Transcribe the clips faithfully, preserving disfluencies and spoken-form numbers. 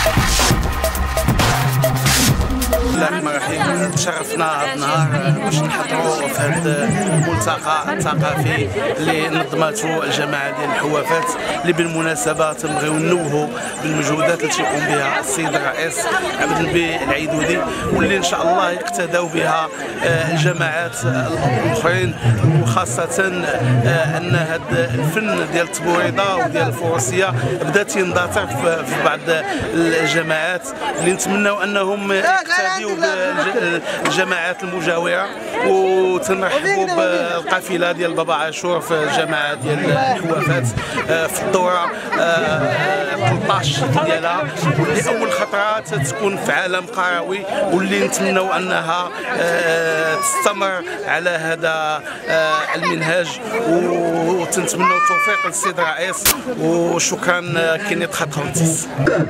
بسم الله الرحمن الرحيم. تشرفنا هذا النهار باش نحضروا في هذا الملتقى الثقافي اللي نظمته الجماعه ديال الحوافات، اللي بالمناسبه تنبغيو نوهوا بالمجهودات اللي تيقوم بها السيد الرئيس عبد النبي العيدودي، واللي ان شاء الله يقتدوا بها الجماعات الاخرين، وخاصه ان هذا الفن ديال التبويضه وديال الفروسيه بدا تندثر في بعض الجماعات، اللي نتمنوا انهم يقتدوا بالجماعات المجاوره، وتنرحبوا بالقافله ديال بابا عاشور في الجماعه ديال الحوافات في الدوره ثلاثطاش ديالها، واللي اول خطره تكون في عالم قروي، واللي نتمنوا انها تستمر على هذا المنهاج، وتنتمنوا التوفيق للسيد الرئيس. وشكرا كينيت خطونتس.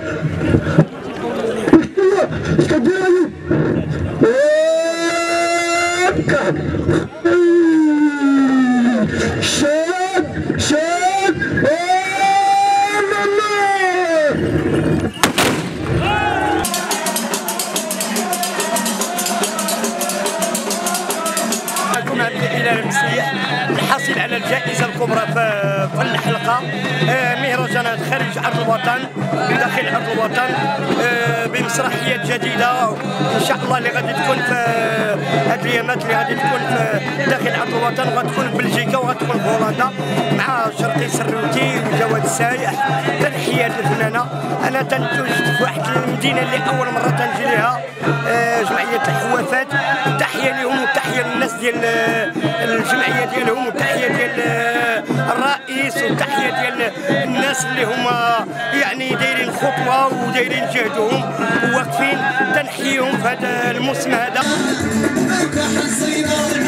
شاد شاد معكم عبد الإله المسيح الحاصل على الجائزة الكبرى في الحلقة مهرجانات خارج أرض الوطن بداخل أرض الوطن بمسرحيات جديدة إن شاء الله اللي غادي تكون في هاد الأيامات، اللي غادي تكون في داخل أرض الوطن، وغتكون في بلجيكا وغتكون في هولندا مع شرقي سروتي وجواد السايح. تنحية للفنانة. أنا تنتواجد في واحد المدينة اللي أول مرة تنجي لها جمعية الحوافات. تحية لهم وتحية للناس ديال الجمعية ديالهم، وتحية ديال الرئيس، وتحية ديال الناس اللي هما يعني دايرين خطوة ودايرين جهدهم وواقفين. تنحيهم في هذا الموسم هذا.